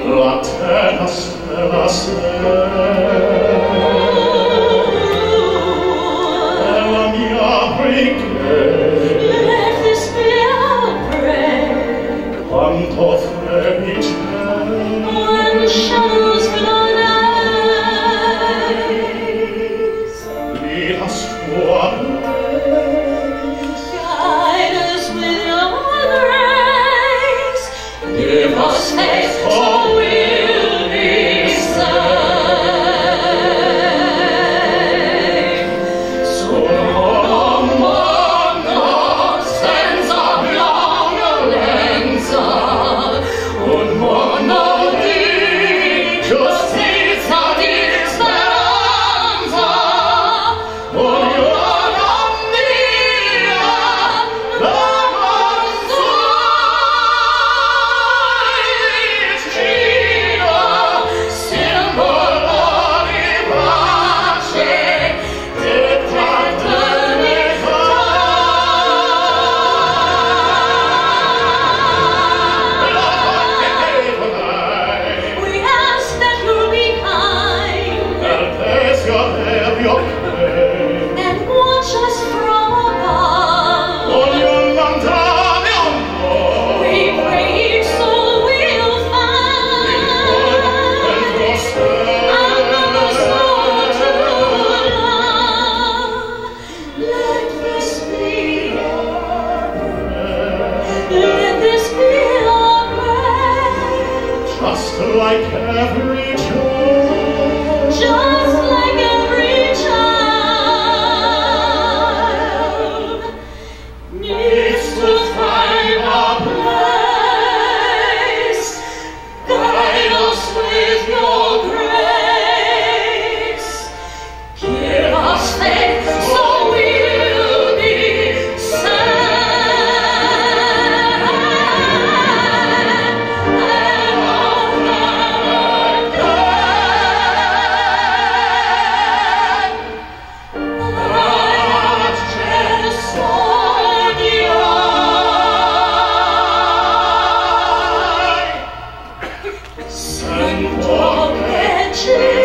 la terra stella è la mia preghiera. Let this be our prayer. Quanto frevi When shadows fill eyes, lead us to our guide us with your grace. Give us faith, so we'll be saved. So mono senza violenza, un mondo di giustizia, di speranza, ognuno mia la vicino, simbolo di pace e fraternità. We ask that you'll be kind and watch us from above. We pray each soul will find another soul to love. Let this be our prayer. just like every child. Just like every child needs to find a place. Guide us with your grace. Give us faith, so we'll be saved. And on Sento che ci